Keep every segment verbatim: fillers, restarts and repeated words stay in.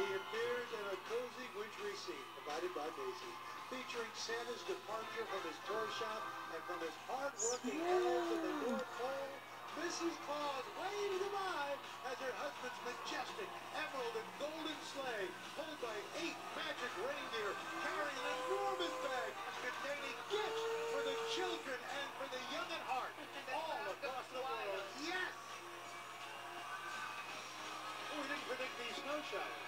He appears in a cozy wintry scene provided by Macy, featuring Santa's departure from his toy shop and from his hard-working elves at the North Pole. Missus Claus waves goodbye as her husband's majestic emerald and golden sleigh, pulled by eight magic reindeer, carrying an enormous bag containing gifts for the children and for the young at heart, all across the world. Yes! Oh, we didn't predict these snow showers.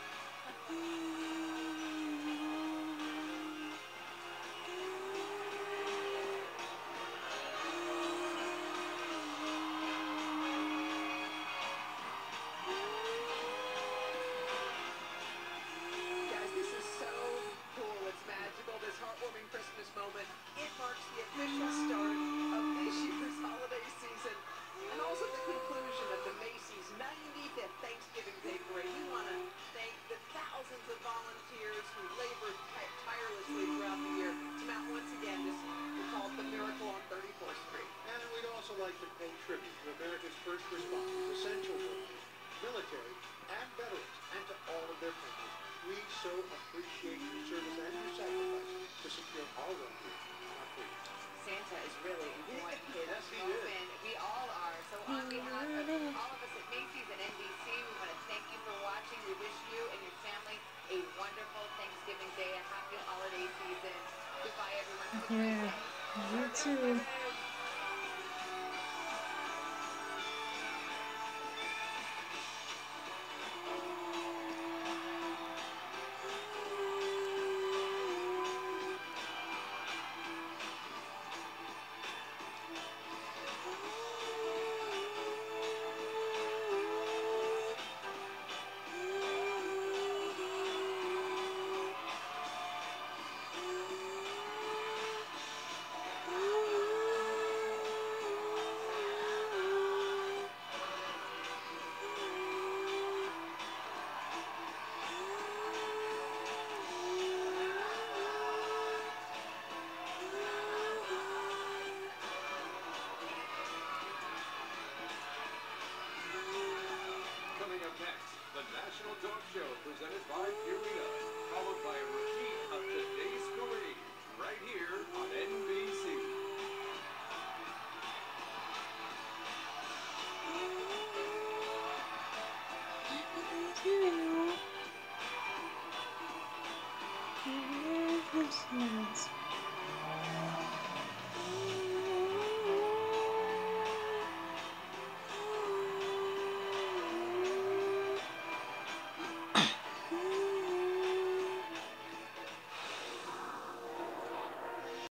Heartwarming Christmas moment. It marks the official start of this year's holiday season and also the conclusion of the Macy's ninety-fifth Thanksgiving Day Parade. We want to thank the thousands of volunteers who labored tirelessly throughout the year to mount once again this we call it the Miracle on thirty-fourth Street. And we'd also like to pay tribute to America's first responders, essential workers, military, and veterans, and to all of their families. We so appreciate your service and your sacrifices to secure our well-being and our freedom. Santa is really enjoying his yes, he moment. Is. We all are. So on behalf of all of us at Macy's and N B C, we want to thank you for watching. We wish you and your family a wonderful Thanksgiving Day, a happy holiday season. Goodbye, everyone. Have a great day. You too. National Dog Show presented by Purina, followed by a repeat of today's parade, right here on N B C. Merry Christmas.